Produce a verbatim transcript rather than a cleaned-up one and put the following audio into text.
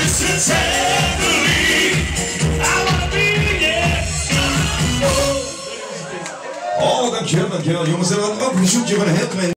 Oh, dankjewel, dankjewel. Jongens, dat was ook een bezoekje van een heel klein...